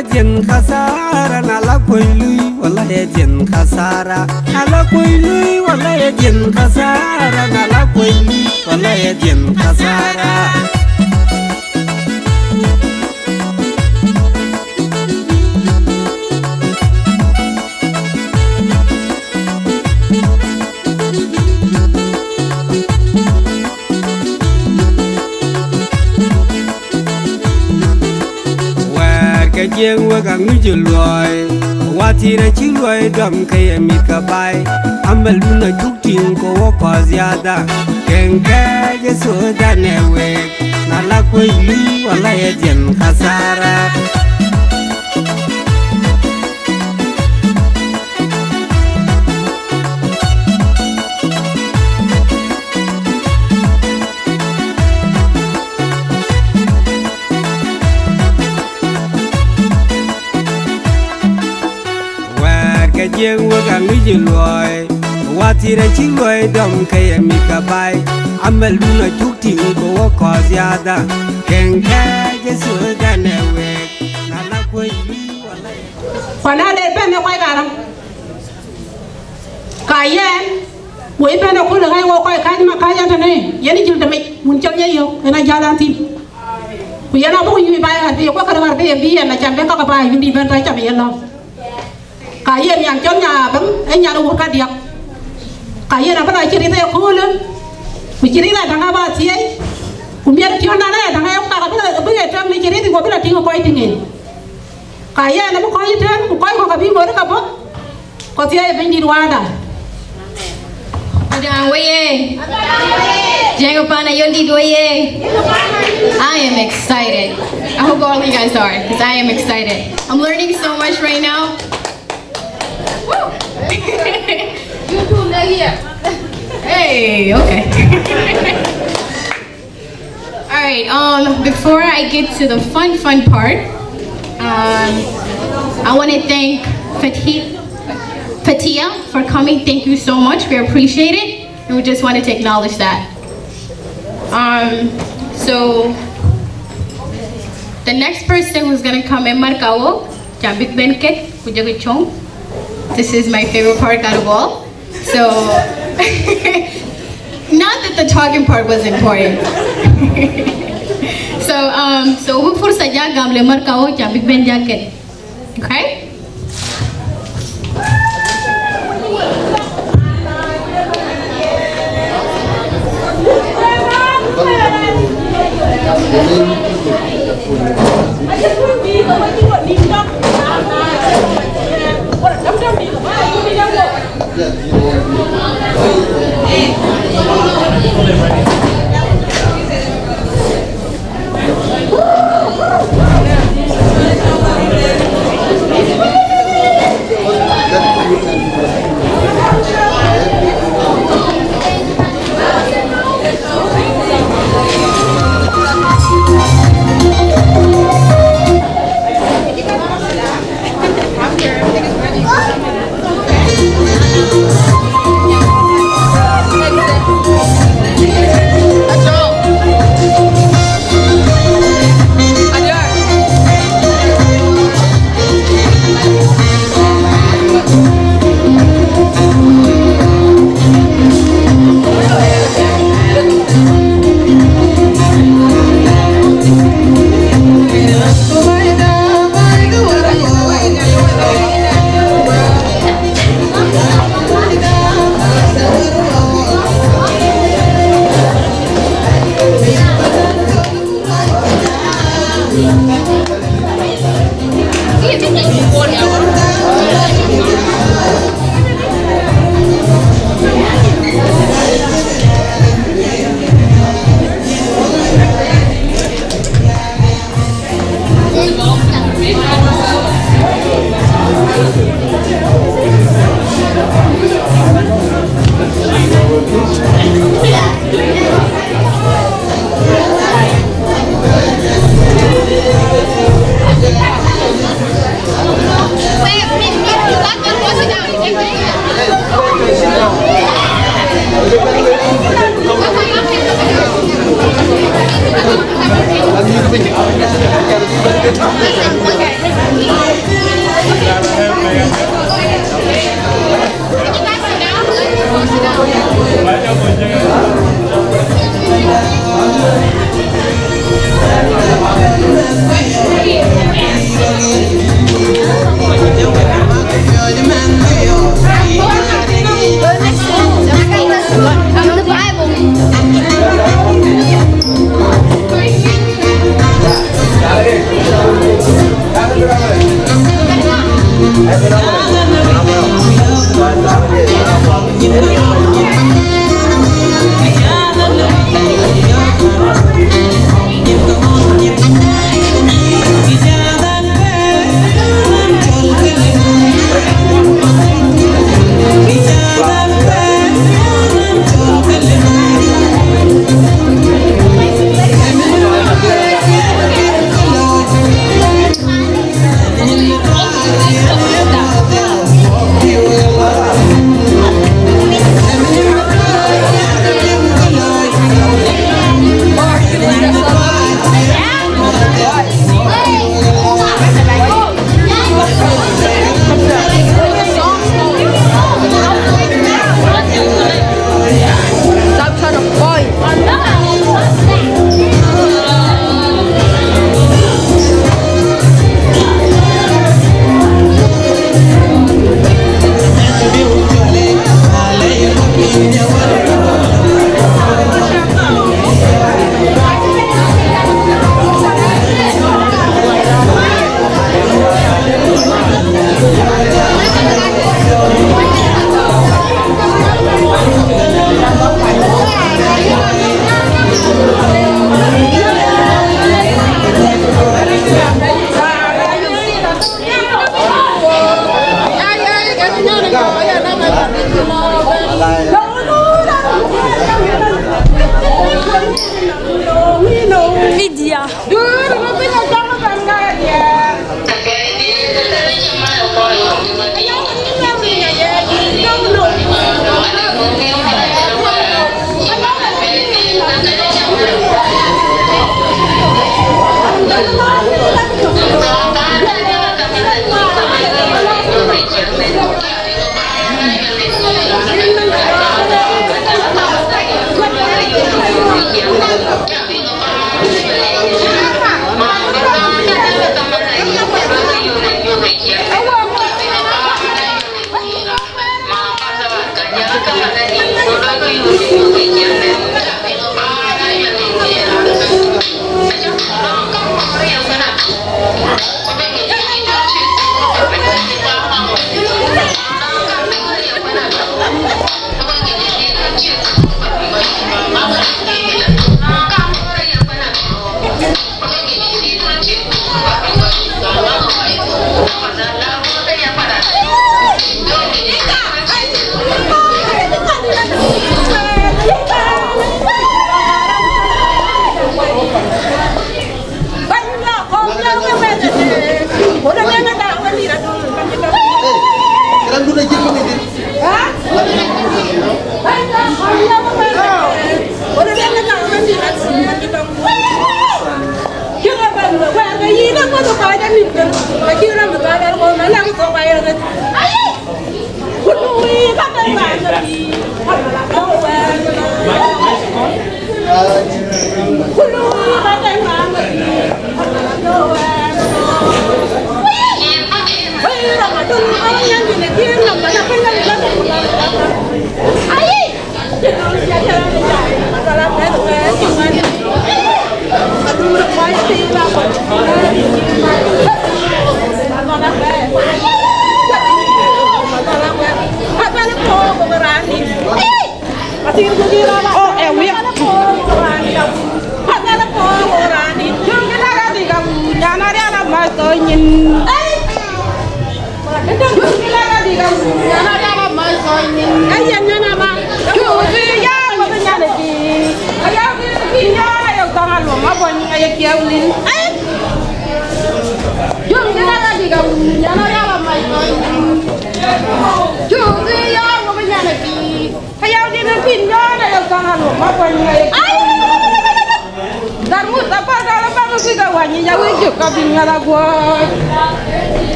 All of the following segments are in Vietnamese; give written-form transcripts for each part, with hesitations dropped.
Jieng khasara nala koilui wallahi Jieng khasara nala koilui wallahi Jieng khasara nala koilui wallahi Jieng khasara Jieng wagang nujuloi wati na chiloi dom kaya mikabai amaluna tukting ko wako ziada kenka jesoda newe nala koili wallahi Jieng khasara Jieng wagang nujuloi wati na chiloi dom kaya mikabai amaluna tukting ko wako ziada kenka jesoda newe nala koili wallahi Wana le bene kwa garam kayen we bene ko le ngai wo ko ka ma ka ya tane yeni jil dame mun chal ye yo ena jalan tin ku yana bu yu ba ha bi ko ka war be bi na chambe ka ba yu di ben ta cha be no kayen yang chon nya bam e nya ru ka dia kayen na ba chiri te ko le mi chiri na danga ba ti ai ku mi ti ona na danga yo ka ba be ta mi chiri ti ko bi la tingo ko itinge kaya na mo ko yiten ko ko ka bi ngor ka bo ko ti ay bendi wada Adang waye Jieng Pan Ayueldit waye I am excited. I hope all you guys are because I am excited. I'm learning so much right now. Woo! Hey, okay. All right, before I get to the fun part, I want to thank Fatia for coming. Thank you so much. We appreciate it. And we just wanted to acknowledge that. So the next person who's going to come in Markawo, Jambik Benket, Kujagichong. This is my favorite part out of all. So, not that the talking part was important. So we for saja gamle Markawo Jambik Ben jacket. Okay? ya.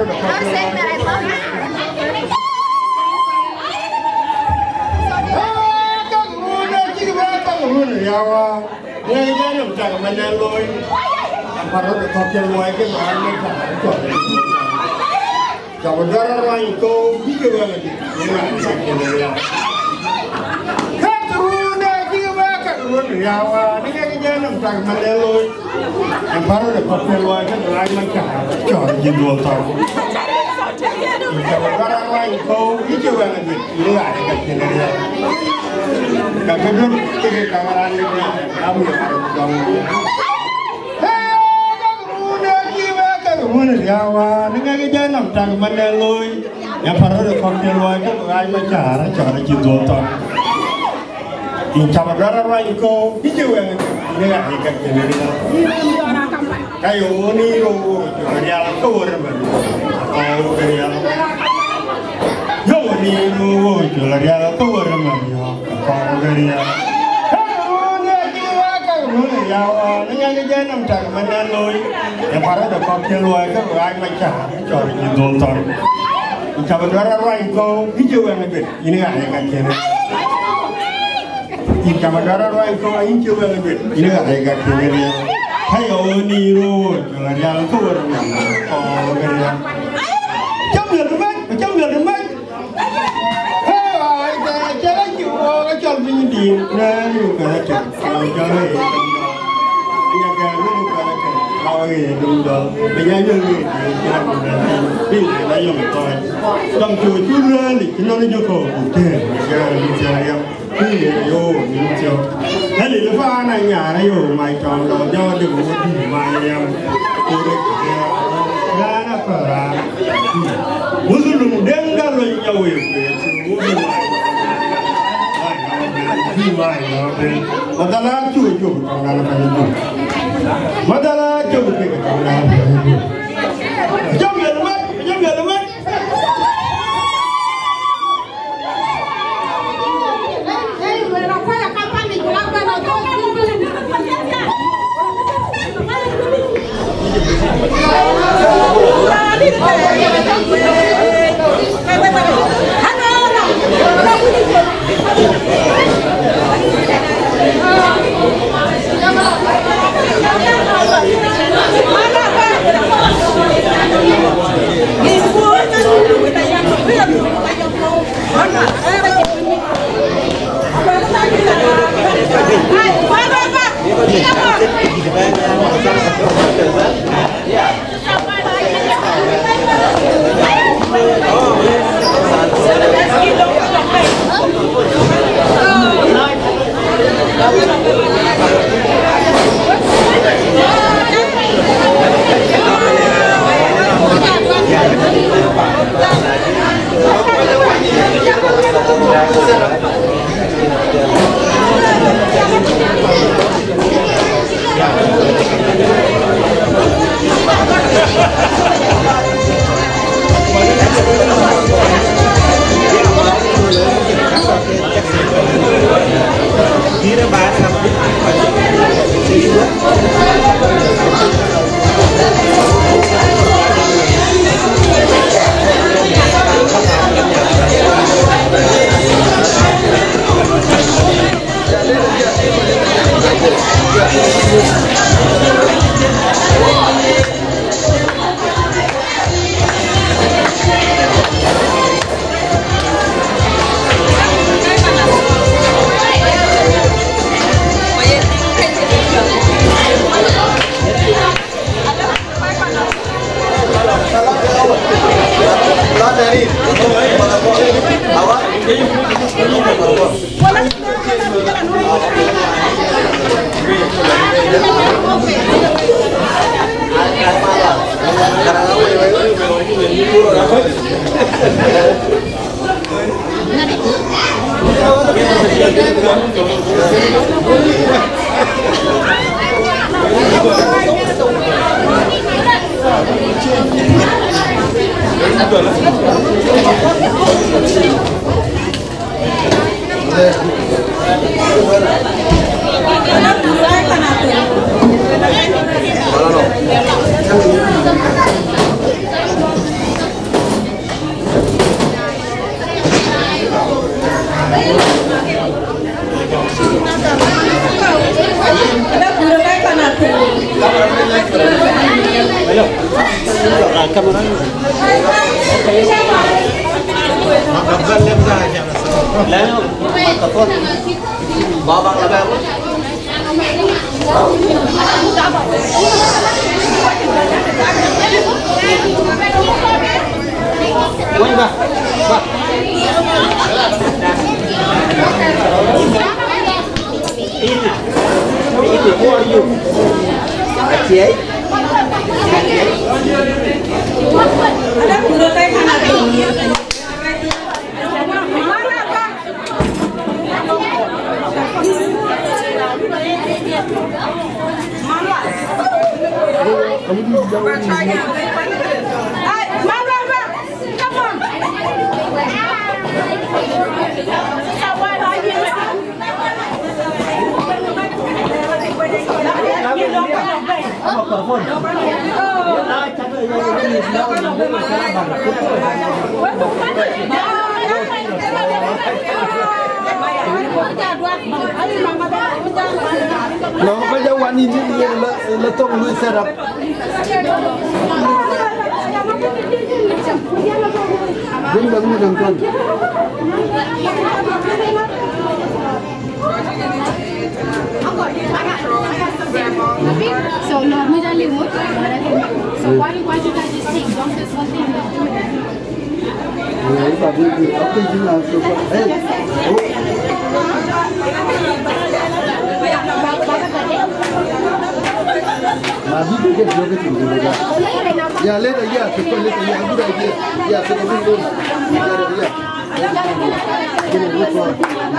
saying that I love you. Hello. Kamera. Babang laba. Gimana, Pak? Pak. Ini, who are you? Jieng. Ada guru teh kana Nó có dấu quán nhìn như là tông nuôi xe đập. Đứng đứng như đường tuần. So Lord, we don't live much. So why you guys just take don't just one thing? Đấy, và đi ốc tinh chính là sự phận. Ê, mà đi cái vô cái chủ gì đó. Ya lên rồi ya, cái con lên rồi ya, cứ đây kia. Ya sẽ có luôn. Ya rồi ya. Cái này luôn rồi.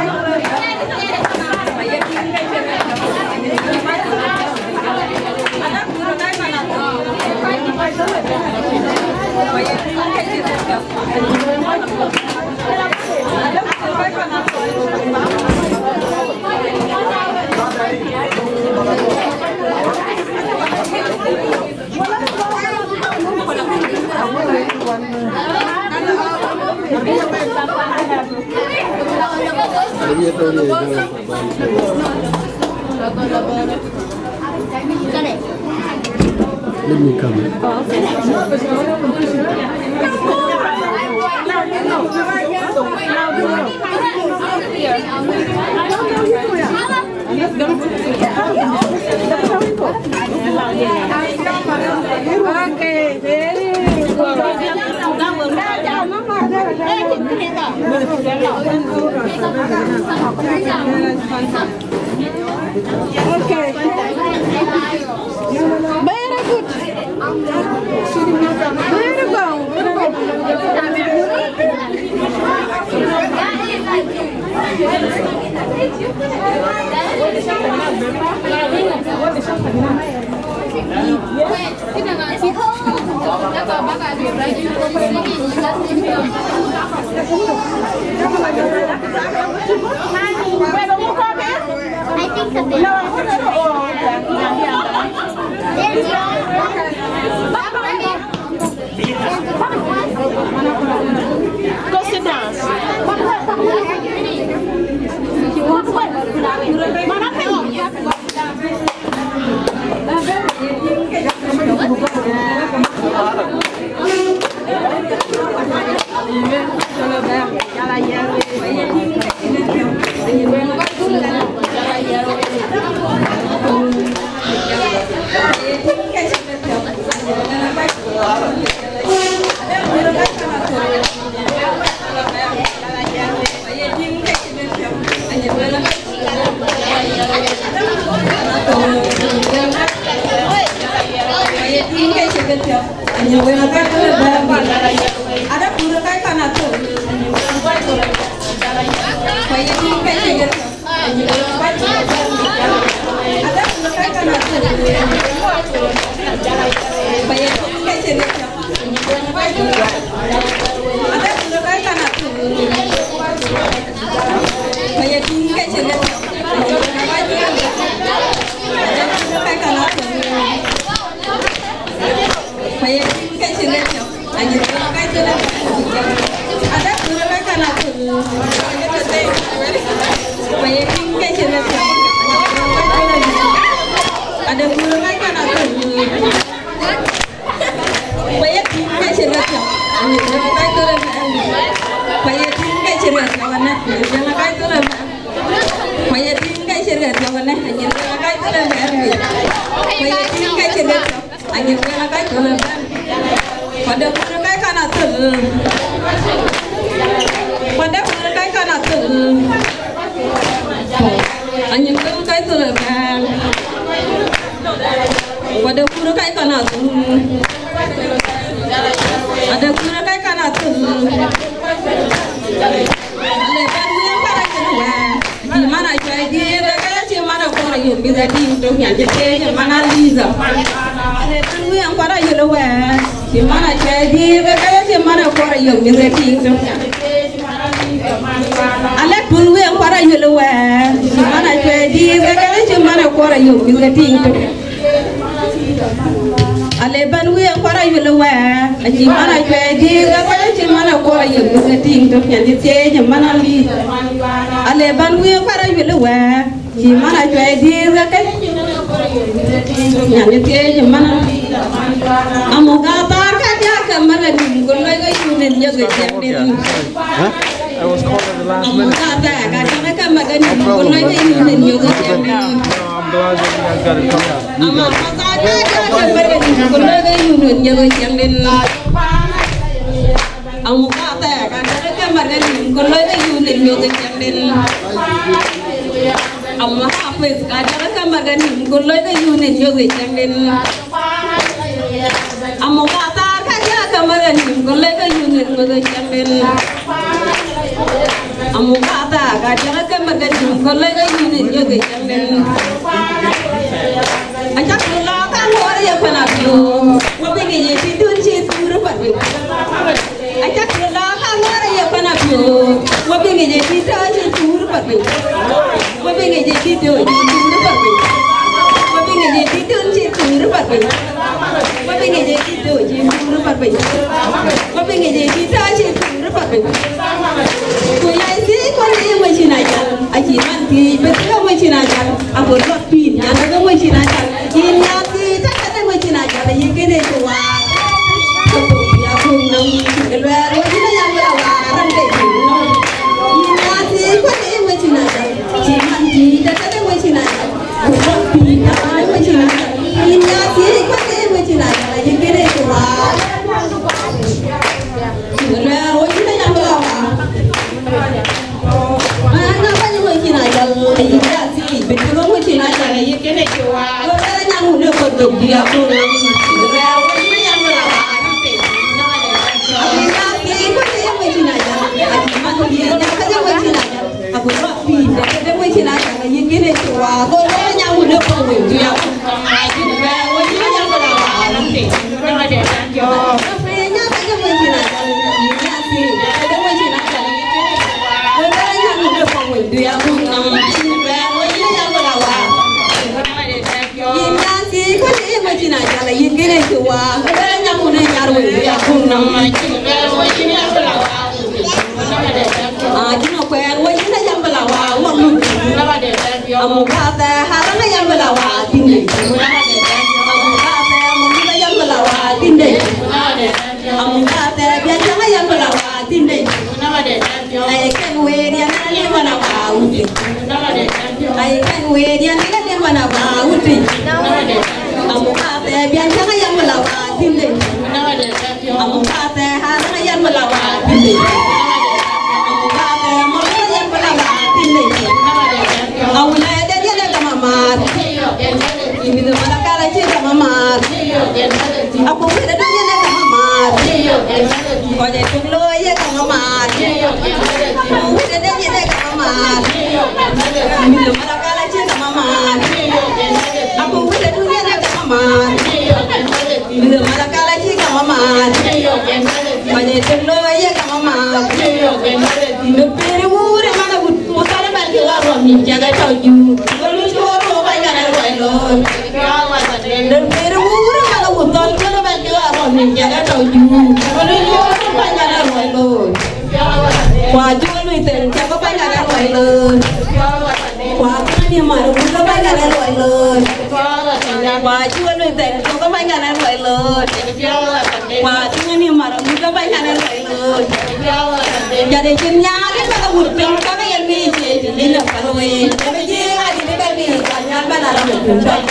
Let me come. Okay, very good. Okay. Very good. Very I think a bit. Go sit down. Ada guru kai kana tu. Ada guru kai kana tu. Ada guru kan I was called at the last minute. No problem. I'm glad you mà đúng có mấy ngày loại lời qua chưa nuôi tệ không có mấy ngày loại lời qua chưa ni mà đúng có mấy ngày loại lời giờ để chân nhà cái mà một mình có mấy em đi thì đi làm cái rồi cái gì ai thì cái gì cả nhà bạn làm được cũng được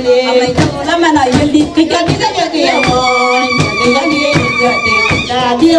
Dia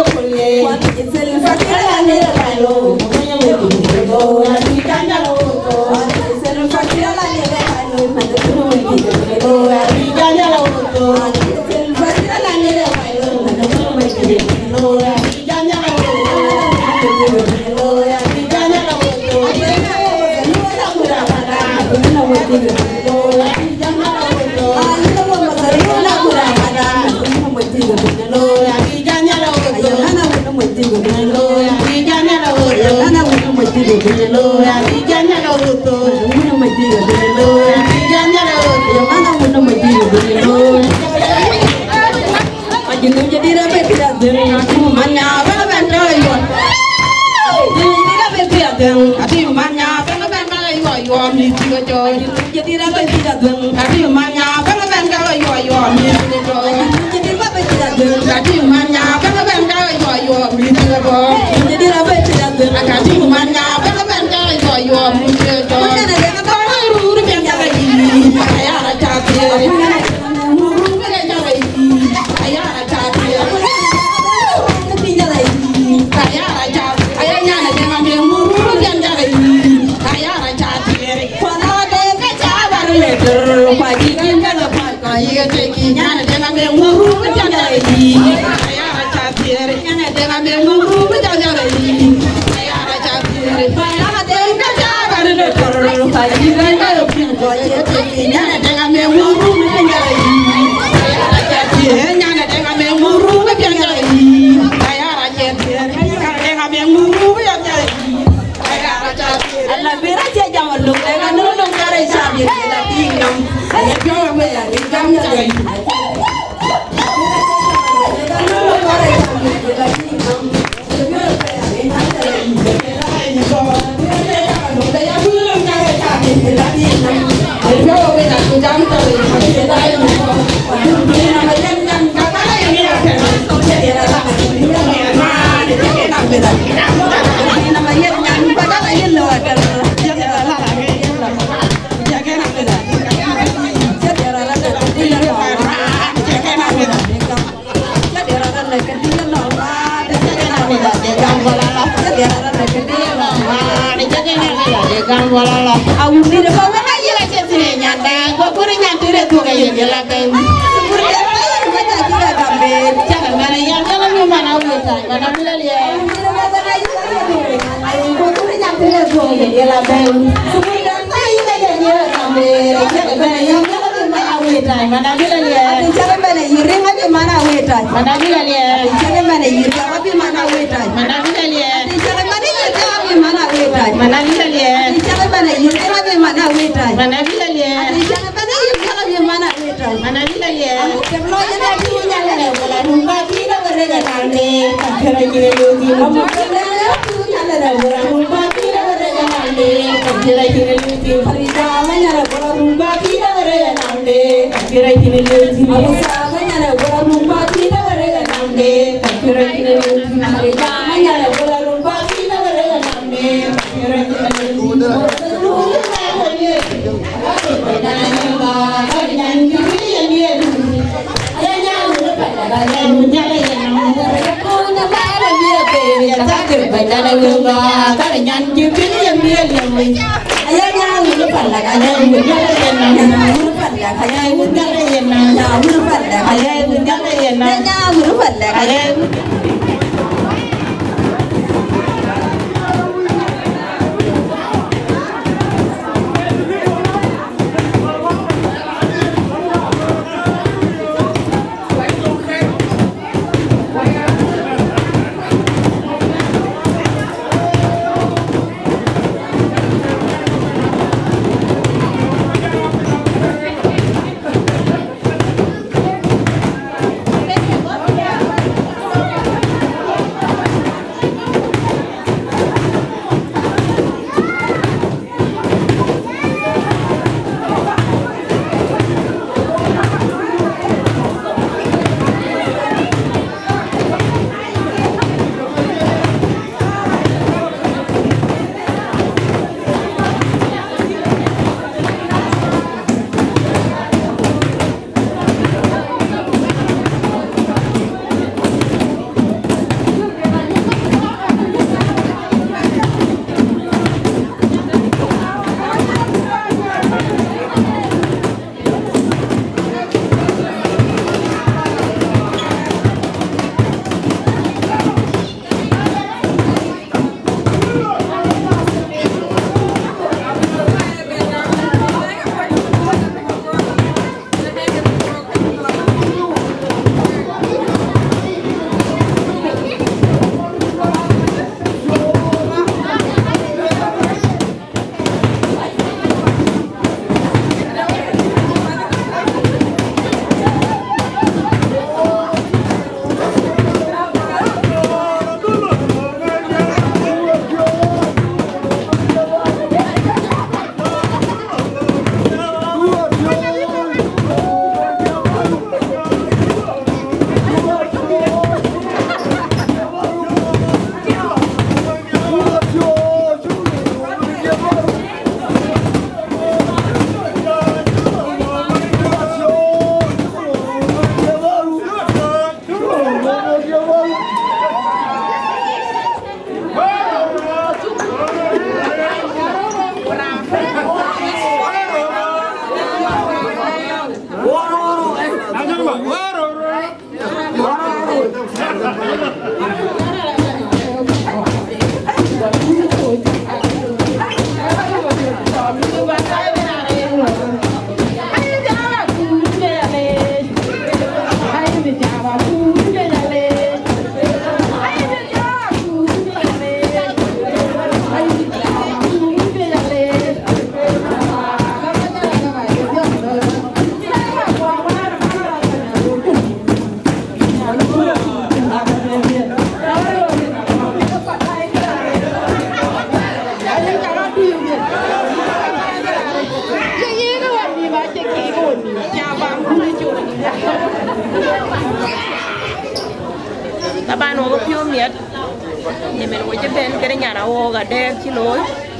ta ban wo pio miet ni men wo je ben kere nyana wo ga de kilo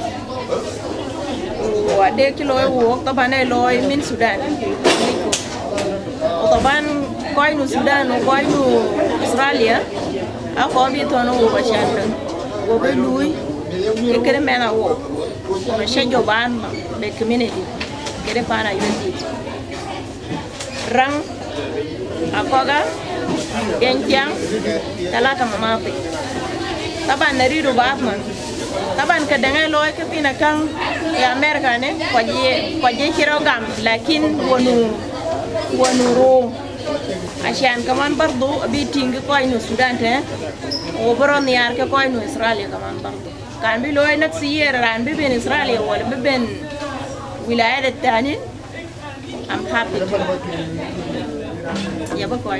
wo de kilo wo ta ban ai loy min Sudan o ta ban koi nu Sudan o koi nu Australia a ko bi to no wo ba shan wo be lui kere mena wo ma shejo ban be community kere Pan Ayueldit rang akoga Genjang talata mamapi taban nariru batman taban kadang loy ke pinakang e Amerika ne kwaje kirogam lakin wonu ro asyan kaman bardo bi ting ko ino Sudan te o boron yar ke ko ino Israel kaman bardo kan bi loy nak siyer ran bi ben Israel wala bi ben wilayat tani I'm happy to ya ba ko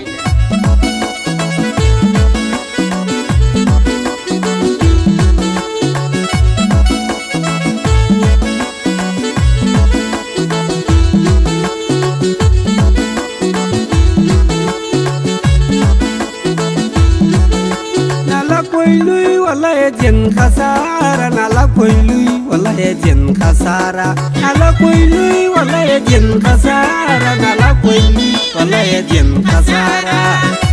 wallahi jin khasara nala koilui wallahi jin khasara nala koilui wallahi jin khasara nala koilui wallahi jin khasara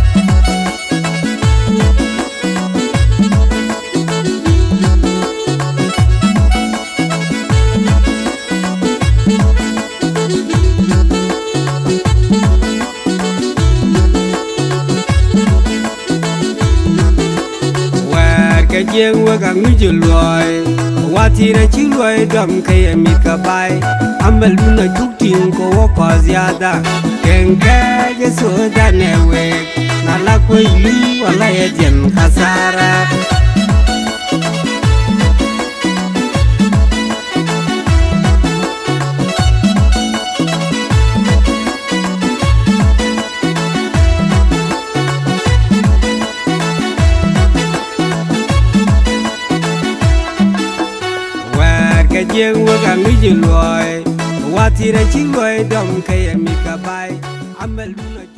Jieng wagang nujuloi wati na chiloi dom kaya mika bai amal luna tukting ko wako ziada kenga je soda newe nala koili wala ya jen khasara Jieng wagang nujuloi wati na chiloi dom kaya mika bai amal luna